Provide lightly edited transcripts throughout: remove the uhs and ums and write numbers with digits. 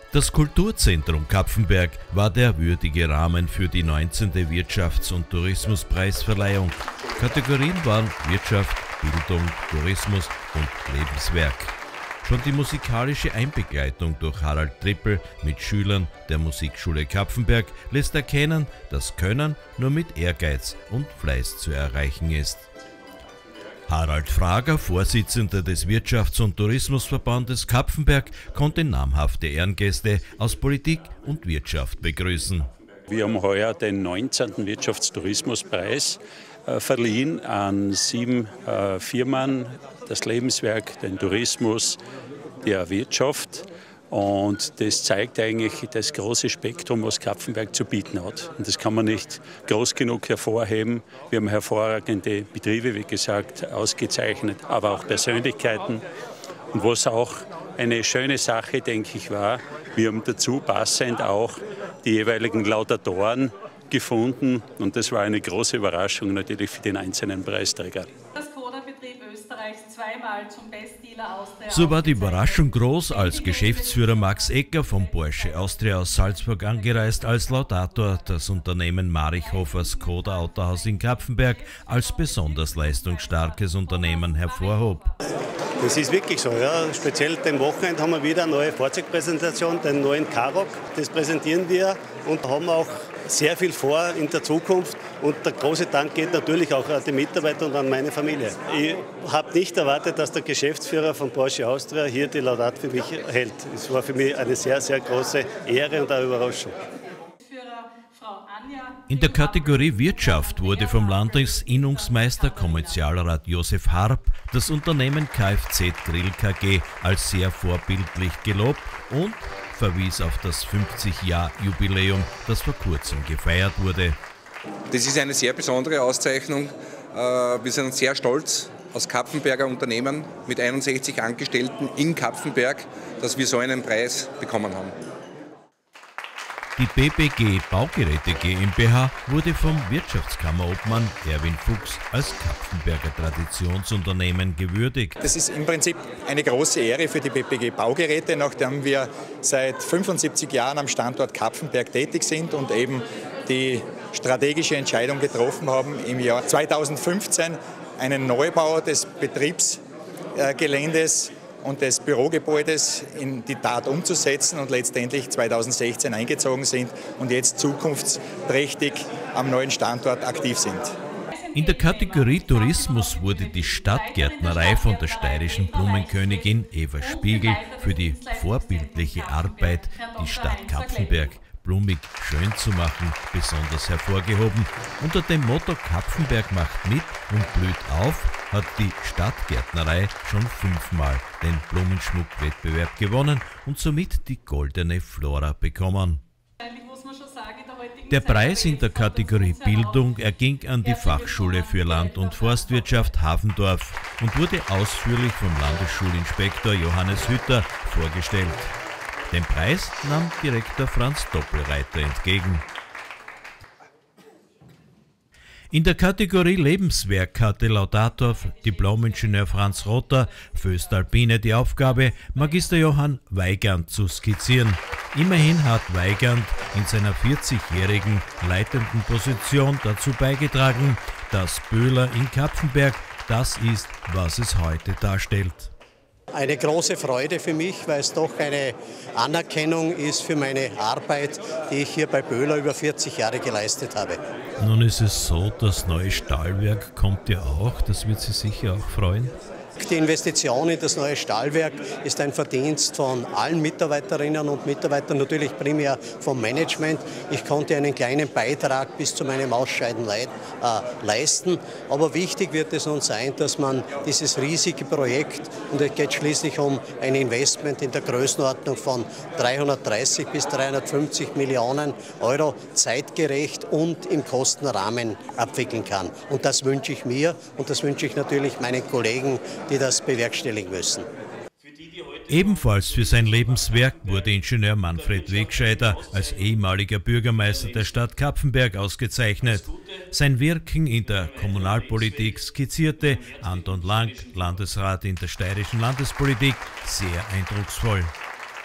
Das Kulturzentrum Kapfenberg war der würdige Rahmen für die 19. Wirtschafts- und Tourismuspreisverleihung. Kategorien waren Wirtschaft, Bildung, Tourismus und Lebenswerk. Schon die musikalische Einbegleitung durch Harald Trippel mit Schülern der Musikschule Kapfenberg lässt erkennen, dass Können nur mit Ehrgeiz und Fleiß zu erreichen ist. Harald Frager, Vorsitzender des Wirtschafts- und Tourismusverbandes Kapfenberg, konnte namhafte Ehrengäste aus Politik und Wirtschaft begrüßen. Wir haben heuer den 19. Wirtschaftstourismuspreis verliehen an 7 Firmen, das Lebenswerk, den Tourismus, die Wirtschaft. Und das zeigt eigentlich das große Spektrum, was Kapfenberg zu bieten hat. Und das kann man nicht groß genug hervorheben. Wir haben hervorragende Betriebe, wie gesagt, ausgezeichnet, aber auch Persönlichkeiten. Und was auch eine schöne Sache, denke ich, war, wir haben dazu passend auch die jeweiligen Laudatoren gefunden. Und das war eine große Überraschung natürlich für den einzelnen Preisträger. So war die Überraschung groß, als Geschäftsführer Max Ecker von Porsche Austria aus Salzburg angereist als Laudator das Unternehmen Marichhofer Skoda Autohaus in Kapfenberg als besonders leistungsstarkes Unternehmen hervorhob. Das ist wirklich so, ja. Speziell am Wochenende haben wir wieder eine neue Fahrzeugpräsentation, den neuen Karoq. Das präsentieren wir und haben auch sehr viel vor in der Zukunft. Und der große Dank geht natürlich auch an die Mitarbeiter und an meine Familie. Ich habe nicht erwartet, dass der Geschäftsführer von Porsche Austria hier die Laudat für mich hält. Es war für mich eine sehr, sehr große Ehre und eine Überraschung. In der Kategorie Wirtschaft wurde vom Landesinnungsmeister Kommerzialrat Josef Harp das Unternehmen Kfz Grill KG als sehr vorbildlich gelobt und verwies auf das 50-Jahr-Jubiläum, das vor kurzem gefeiert wurde. Das ist eine sehr besondere Auszeichnung. Wir sind sehr stolz als Kapfenberger Unternehmen mit 61 Angestellten in Kapfenberg, dass wir so einen Preis bekommen haben. Die BPG Baugeräte GmbH wurde vom Wirtschaftskammerobmann Erwin Fuchs als Kapfenberger Traditionsunternehmen gewürdigt. Das ist im Prinzip eine große Ehre für die BPG Baugeräte, nachdem wir seit 75 Jahren am Standort Kapfenberg tätig sind und eben die strategische Entscheidung getroffen haben, im Jahr 2015 einen Neubau des Betriebsgeländes und des Bürogebäudes in die Tat umzusetzen und letztendlich 2016 eingezogen sind und jetzt zukunftsträchtig am neuen Standort aktiv sind. In der Kategorie Tourismus wurde die Stadtgärtnerei von der steirischen Blumenkönigin Eva Spiegel für die vorbildliche Arbeit, die Stadt Kapfenberg blumig schön zu machen, besonders hervorgehoben. Unter dem Motto Kapfenberg macht mit und blüht auf, hat die Stadtgärtnerei schon 5-mal den Blumenschmuckwettbewerb gewonnen und somit die goldene Flora bekommen. Der Preis in der Kategorie Bildung erging an die Fachschule für Land- und Forstwirtschaft Hafendorf und wurde ausführlich vom Landesschulinspektor Johannes Hütter vorgestellt. Den Preis nahm Direktor Franz Doppelreiter entgegen. In der Kategorie Lebenswerk hatte Laudator Diplom-Ingenieur Franz Rotter Föstalpine die Aufgabe, Magister Johann Weigand zu skizzieren. Immerhin hat Weigand in seiner 40-jährigen leitenden Position dazu beigetragen, dass Böhler in Kapfenberg das ist, was es heute darstellt. Eine große Freude für mich, weil es doch eine Anerkennung ist für meine Arbeit, die ich hier bei Böhler über 40 Jahre geleistet habe. Nun ist es so, das neue Stahlwerk kommt ja auch, das wird Sie sicher auch freuen. Die Investition in das neue Stahlwerk ist ein Verdienst von allen Mitarbeiterinnen und Mitarbeitern, natürlich primär vom Management. Ich konnte einen kleinen Beitrag bis zu meinem Ausscheiden leisten. Aber wichtig wird es uns sein, dass man dieses riesige Projekt, und es geht schließlich um ein Investment in der Größenordnung von 330 bis 350 Millionen Euro, zeitgerecht und im Kostenrahmen abwickeln kann. Und das wünsche ich mir und das wünsche ich natürlich meinen Kollegen, die das bewerkstelligen müssen. Ebenfalls für sein Lebenswerk wurde Ingenieur Manfred Wegscheider als ehemaliger Bürgermeister der Stadt Kapfenberg ausgezeichnet. Sein Wirken in der Kommunalpolitik skizzierte Anton Lang, Landesrat in der steirischen Landespolitik, sehr eindrucksvoll.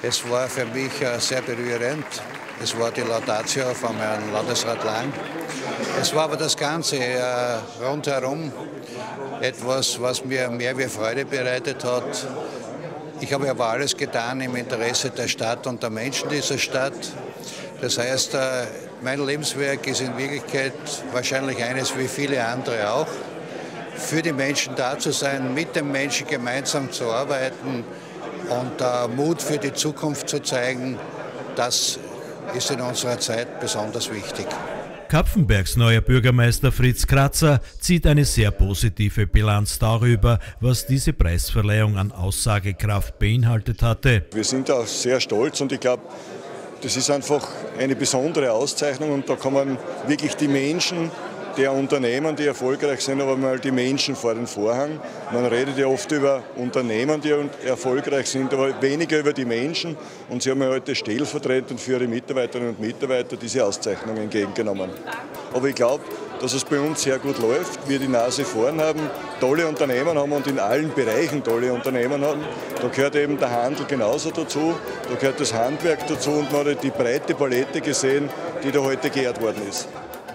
Es war für mich sehr berührend. Es war die Laudatio von Herrn Landesrat Lang. Es war aber das Ganze rundherum etwas, was mir mehr wie Freude bereitet hat. Ich habe aber alles getan im Interesse der Stadt und der Menschen dieser Stadt. Das heißt, mein Lebenswerk ist in Wirklichkeit wahrscheinlich eines wie viele andere auch. Für die Menschen da zu sein, mit den Menschen gemeinsam zu arbeiten und Mut für die Zukunft zu zeigen, das ist in unserer Zeit besonders wichtig. Kapfenbergs neuer Bürgermeister Fritz Kratzer zieht eine sehr positive Bilanz darüber, was diese Preisverleihung an Aussagekraft beinhaltet hatte. Wir sind auch sehr stolz und ich glaube, das ist einfach eine besondere Auszeichnung und da kann man wirklich die Menschen der Unternehmen, die erfolgreich sind, aber mal die Menschen vor den Vorhang. Man redet ja oft über Unternehmen, die erfolgreich sind, aber weniger über die Menschen. Und sie haben ja heute stellvertretend für ihre Mitarbeiterinnen und Mitarbeiter diese Auszeichnung entgegengenommen. Aber ich glaube, dass es bei uns sehr gut läuft, wir die Nase vorn haben, tolle Unternehmen haben und in allen Bereichen tolle Unternehmen haben. Da gehört eben der Handel genauso dazu, da gehört das Handwerk dazu und man hat die breite Palette gesehen, die da heute geehrt worden ist.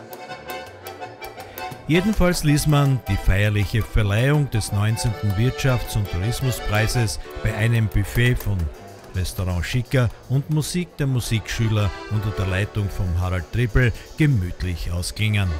Jedenfalls ließ man die feierliche Verleihung des 19. Wirtschafts- und Tourismuspreises bei einem Buffet von Restaurant Schicker und Musik der Musikschüler unter der Leitung von Harald Trippel gemütlich ausklingen.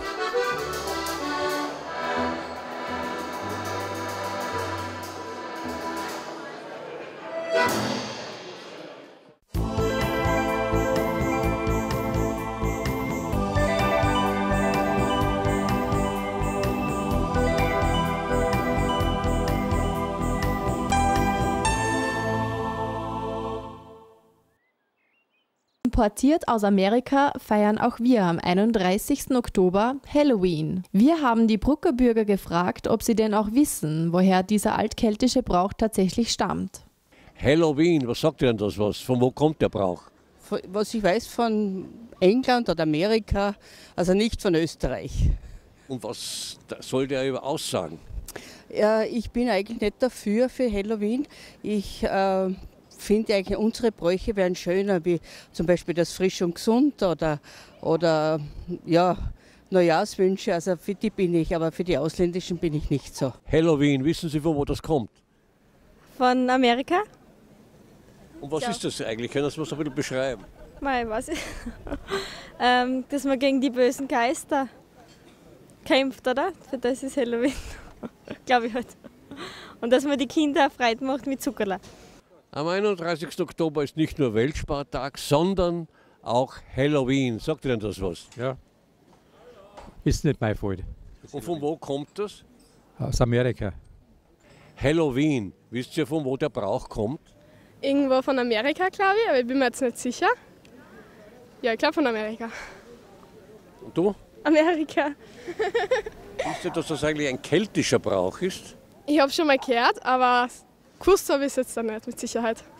Importiert aus Amerika feiern auch wir am 31. Oktober Halloween. Wir haben die Brucker Bürger gefragt, ob sie denn auch wissen, woher dieser altkeltische Brauch tatsächlich stammt. Halloween, was sagt ihr denn das was? Von wo kommt der Brauch? Was ich weiß, von England oder Amerika, also nicht von Österreich. Und was soll der über aussagen? Ja, ich bin eigentlich nicht dafür für Halloween. Ich finde eigentlich, unsere Bräuche wären schöner, wie zum Beispiel das Frisch und Gesund oder ja, Neujahrswünsche. Also für die bin ich, aber für die ausländischen bin ich nicht so. Halloween, wissen Sie, von wo das kommt? Von Amerika. Und was ist das eigentlich? Können Sie das ein bisschen beschreiben? Mei, weiß ich. Dass man gegen die bösen Geister kämpft, oder? Für das ist Halloween. Glaube ich halt. Und dass man die Kinder Freude macht mit Zuckerl. Am 31. Oktober ist nicht nur Weltspartag, sondern auch Halloween. Sagt ihr denn das was? Ja. Ist nicht mein Fall. Und von wo kommt das? Aus Amerika. Halloween. Wisst ihr, von wo der Brauch kommt? Irgendwo von Amerika, glaube ich, aber ich bin mir jetzt nicht sicher. Ja, ich glaube von Amerika. Und du? Amerika. Wisst ihr, dass das eigentlich ein keltischer Brauch ist? Ich habe schon mal gehört, aber gewusst habe ich es jetzt dann nicht, mit Sicherheit.